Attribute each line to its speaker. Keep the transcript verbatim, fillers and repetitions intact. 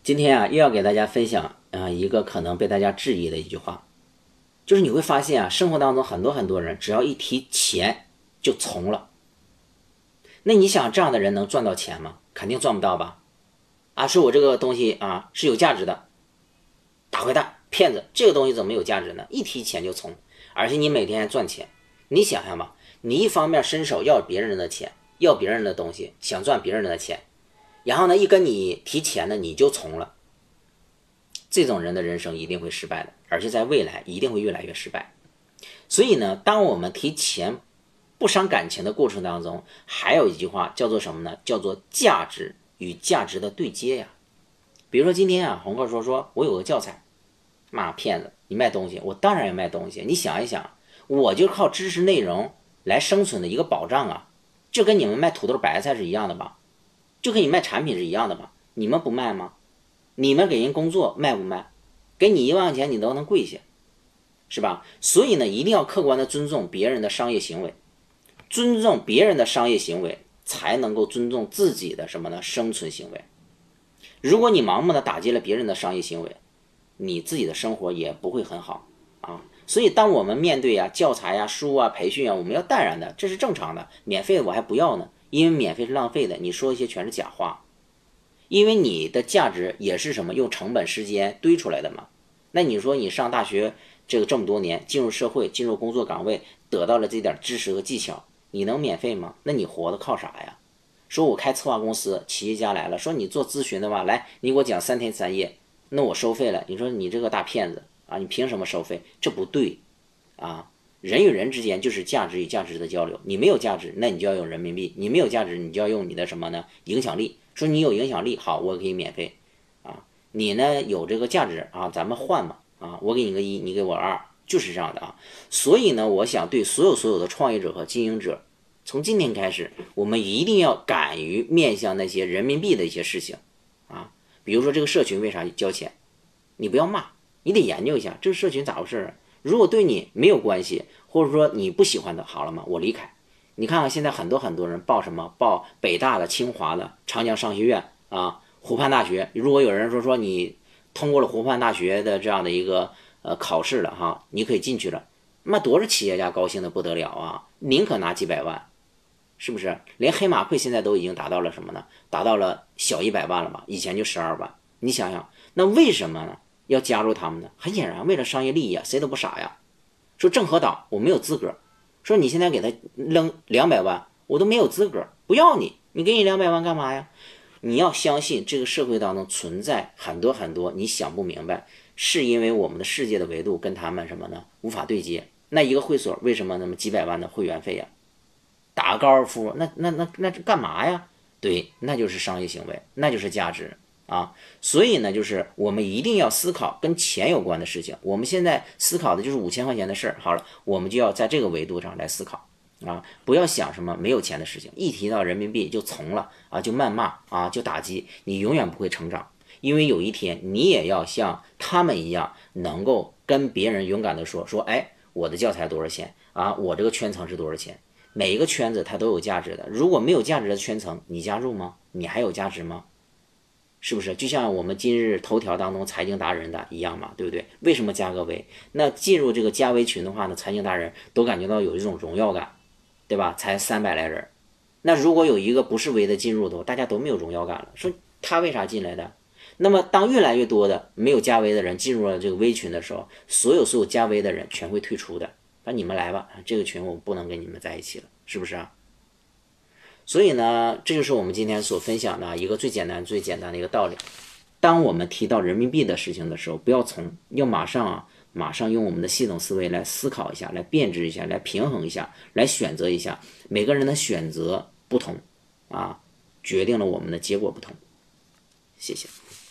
Speaker 1: 今天啊，又要给大家分享啊、呃、一个可能被大家质疑的一句话，就是你会发现啊，生活当中很多很多人只要一提钱就从了。那你想这样的人能赚到钱吗？肯定赚不到吧？啊，说我这个东西啊是有价值的，大坏蛋、骗子，这个东西怎么有价值呢？一提钱就从，而且你每天还赚钱，你想想吧，你一方面伸手要别人的钱，要别人的东西，想赚别人的钱，然后呢，一跟你提钱呢，你就从了。这种人的人生一定会失败的，而且在未来一定会越来越失败。所以呢，当我们提钱不伤感情的过程当中，还有一句话叫做什么呢？叫做价值与价值的对接呀。比如说今天啊，红哥说说我有个教材，妈骗子，你卖东西，我当然要卖东西。你想一想，我就靠知识内容来生存的一个保障啊，就跟你们卖土豆白菜是一样的吧？就跟你卖产品是一样的吧？你们不卖吗？你们给人工作卖不卖？给你一万块钱你都能跪下，是吧？所以呢，一定要客观的尊重别人的商业行为，尊重别人的商业行为，才能够尊重自己的什么呢？生存行为。如果你盲目的打击了别人的商业行为，你自己的生活也不会很好啊。所以当我们面对啊教材啊书啊培训啊，我们要淡然的，这是正常的。免费的我还不要呢，因为免费是浪费的，你说一些全是假话。因为你的价值也是什么用成本时间堆出来的嘛。那你说你上大学这个这么多年，进入社会，进入工作岗位，得到了这点知识和技巧，你能免费吗？那你活的靠啥呀？说我开策划公司，企业家来了，说你做咨询的吧，来你给我讲三天三夜，那我收费了。你说你这个大骗子啊，你凭什么收费？这不对啊。人与人之间就是价值与价值的交流，你没有价值，那你就要用人民币；你没有价值，你就要用你的什么呢？影响力。说你有影响力，好，我可以免费啊。你呢有这个价值啊，咱们换嘛啊，我给你个一，你给我二，就是这样的啊。所以呢，我想对所有所有的创业者和经营者，从今天开始，我们一定要敢于面向那些人民币的一些事情啊。比如说这个社群为啥交钱，你不要骂，你得研究一下这个社群咋回事啊。如果对你没有关系，或者说你不喜欢的，好了吗？我离开。你看看现在很多很多人报什么报北大的、清华的、长江商学院啊、湖畔大学。如果有人说说你通过了湖畔大学的这样的一个呃考试了哈，你可以进去了，那多少企业家高兴的不得了啊，宁可拿几百万，是不是？连黑马会现在都已经达到了什么呢？达到了小一百万了吧？以前就十二万。你想想，那为什么呢？要加入他们呢？很显然，为了商业利益啊，谁都不傻呀。说郑和党我没有资格。说你现在给他扔两百万，我都没有资格，不要你，你给你两百万干嘛呀？你要相信这个社会当中存在很多很多你想不明白，是因为我们的世界的维度跟他们什么呢无法对接。那一个会所为什么那么几百万的会员费呀？打个高尔夫，那那那那干嘛呀？对，那就是商业行为，那就是价值啊。所以呢，就是我们一定要思考跟钱有关的事情。我们现在思考的就是五千块钱的事儿，好了，我们就要在这个维度上来思考啊，不要想什么没有钱的事情。一提到人民币就从了啊，就谩骂啊，就打击，你永远不会成长。因为有一天你也要像他们一样，能够跟别人勇敢的说说，哎，我的教材多少钱啊？我这个圈层是多少钱？每一个圈子它都有价值的，如果没有价值的圈层，你加入吗？你还有价值吗？是不是就像我们今日头条当中财经达人的一样嘛，对不对？为什么加个微？那进入这个加微群的话呢，财经达人都感觉到有一种荣耀感，对吧？才三百来人，那如果有一个不是微的进入的，大家都没有荣耀感了，说他为啥进来的？那么当越来越多的没有加微的人进入了这个微群的时候，所有所有加微的人全会退出的。那你们来吧，这个群我不能跟你们在一起了，是不是啊？所以呢，这就是我们今天所分享的一个最简单、最简单的一个道理。当我们提到人民币的事情的时候，不要从，要马上啊，马上用我们的系统思维来思考一下，来辩证一下，来平衡一下，来选择一下。每个人的选择不同啊，决定了我们的结果不同。谢谢。